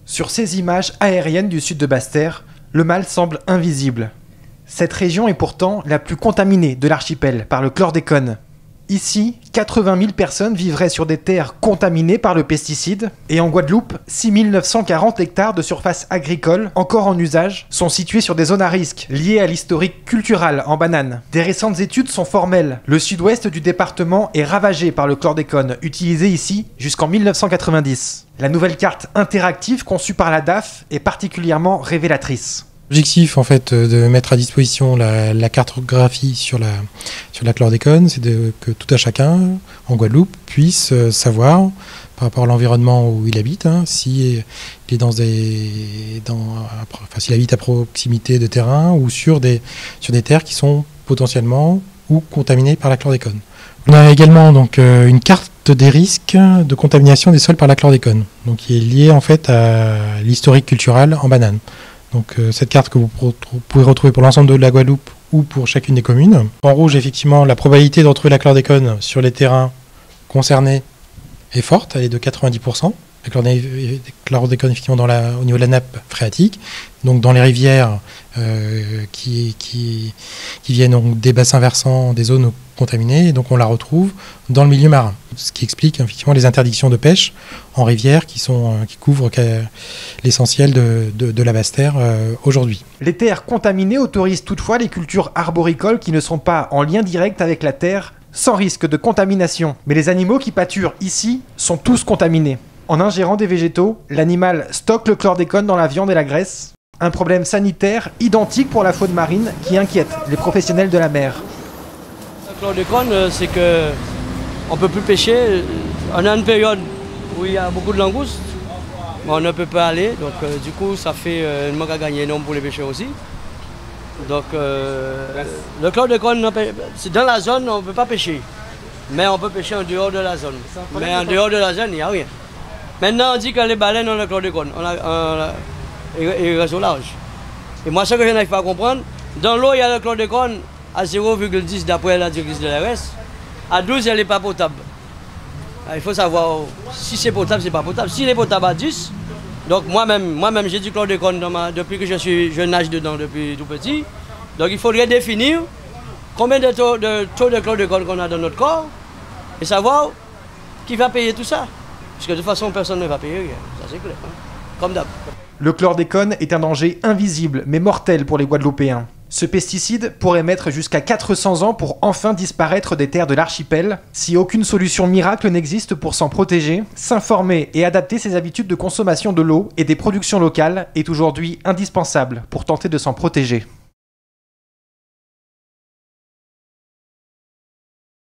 Sur ces images aériennes du sud de Basse-Terre, le mal semble invisible. Cette région est pourtant la plus contaminée de l'archipel par le chlordécone. Ici, 80 000 personnes vivraient sur des terres contaminées par le pesticide, et en Guadeloupe, 6 940 hectares de surface agricole encore en usage sont situés sur des zones à risque liées à l'historique culturel en banane. Des récentes études sont formelles. Le sud-ouest du département est ravagé par le chlordécone, utilisé ici jusqu'en 1990. La nouvelle carte interactive conçue par la DAF est particulièrement révélatrice. L'objectif en fait de mettre à disposition la cartographie sur la chlordécone, c'est que tout à chacun en Guadeloupe puisse savoir par rapport à l'environnement où il habite, s'il est s'il habite à proximité de terrain ou sur des terres qui sont potentiellement ou contaminées par la chlordécone. On a également donc une carte des risques de contamination des sols par la chlordécone, donc qui est liée en fait à l'historique culturel en banane. Donc cette carte que vous pouvez retrouver pour l'ensemble de la Guadeloupe ou pour chacune des communes. En rouge, effectivement, la probabilité de retrouver la chlordécone sur les terrains concernés est forte, elle est de 90%. La chlordécone, effectivement, au niveau de la nappe phréatique, donc dans les rivières qui viennent donc des bassins versants, des zones contaminées, et donc on la retrouve dans le milieu marin. Ce qui explique effectivement les interdictions de pêche en rivière qui couvrent l'essentiel de la Basse-Terre aujourd'hui. Les terres contaminées autorisent toutefois les cultures arboricoles qui ne sont pas en lien direct avec la terre, sans risque de contamination. Mais les animaux qui pâturent ici sont tous contaminés. En ingérant des végétaux, l'animal stocke le chlordécone dans la viande et la graisse. Un problème sanitaire identique pour la faune marine qui inquiète les professionnels de la mer. Le chlordécone, c'est que on ne peut plus pêcher. On a une période où il y a beaucoup de langoustes, mais on ne peut pas aller. Donc du coup, ça fait un manque à gagner énorme pour les pêcheurs aussi. Donc le chlordécone, c'est dans la zone, on ne peut pas pêcher. Mais on peut pêcher en dehors de la zone. Mais en dehors de la zone, il n'y a rien. Maintenant, on dit que les baleines ont le chlordécone, ils restent au large. Et moi, ce que je n'arrive pas à comprendre, dans l'eau, il y a le chlordécone à 0,10 d'après la directrice de l'ARS. À 12, elle n'est pas potable. Il faut savoir si c'est potable, c'est pas potable. S'il est potable à 10, donc moi-même j'ai du chlordécone depuis que je nage dedans depuis tout petit. Donc il faudrait définir combien de taux de chlordécone qu'on a dans notre corps et savoir qui va payer tout ça. Parce que de toute façon, personne ne va payer rien, ça c'est clair, comme d'hab. Le chlordécone est un danger invisible mais mortel pour les Guadeloupéens. Ce pesticide pourrait mettre jusqu'à 400 ans pour enfin disparaître des terres de l'archipel. Si aucune solution miracle n'existe pour s'en protéger, s'informer et adapter ses habitudes de consommation de l'eau et des productions locales est aujourd'hui indispensable pour tenter de s'en protéger.